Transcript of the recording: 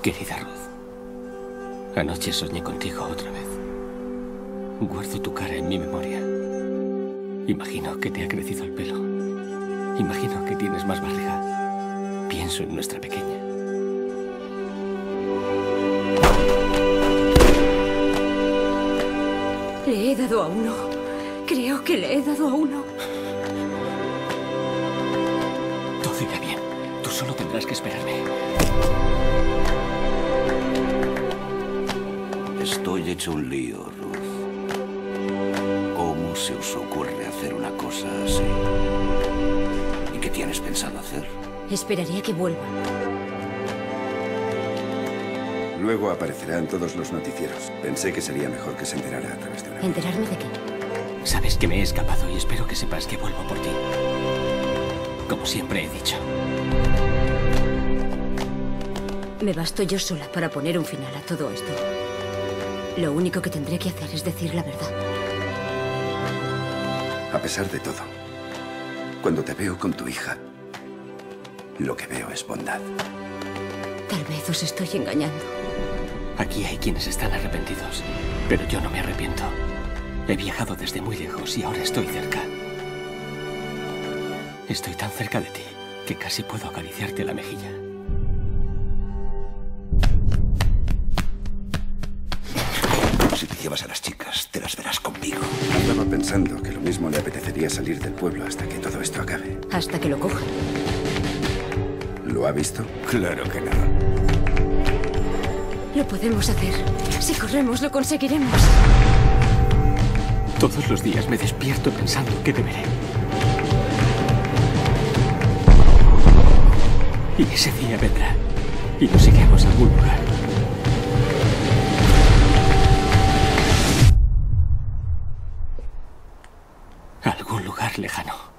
Querida Ruth, anoche soñé contigo otra vez. Guardo tu cara en mi memoria. Imagino que te ha crecido el pelo. Imagino que tienes más barriga. Pienso en nuestra pequeña. Le he dado a uno. Creo que le he dado a uno. Todo irá bien. Tú solo tendrás que esperarme. Estoy hecho un lío, Ruth. ¿Cómo se os ocurre hacer una cosa así? ¿Y qué tienes pensado hacer? Esperaría que vuelva. Luego aparecerá en todos los noticieros. Pensé que sería mejor que se enterara a través de una... ¿Enterarme de qué? Sabes que me he escapado y espero que sepas que vuelvo por ti. Como siempre he dicho. Me basto yo sola para poner un final a todo esto. Lo único que tendré que hacer es decir la verdad. A pesar de todo, cuando te veo con tu hija, lo que veo es bondad. Tal vez os estoy engañando. Aquí hay quienes están arrepentidos, pero yo no me arrepiento. He viajado desde muy lejos y ahora estoy cerca. Estoy tan cerca de ti que casi puedo acariciarte la mejilla. Si te llevas a las chicas, te las verás conmigo. Estaba pensando que lo mismo le apetecería salir del pueblo hasta que todo esto acabe. Hasta que lo coja. ¿Lo ha visto? Claro que no. Lo podemos hacer. Si corremos, lo conseguiremos. Todos los días me despierto pensando que te veré. Y ese día vendrá. Y nos iremos a algún lugar. A algún lugar lejano.